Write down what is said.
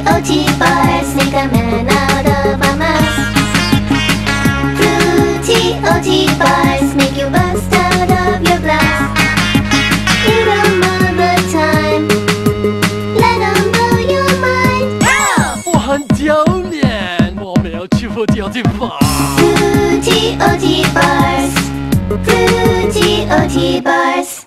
Oaty Bars make a man out of a mouse. Fruity Oaty Bars make you bust out of your blouse. Eat 'em all the time, let 'em blow your mind. 我很丢脸，我没有吃Fruity Oaty Bar。 Fruity Oaty Bars, Fruity Oaty Bars.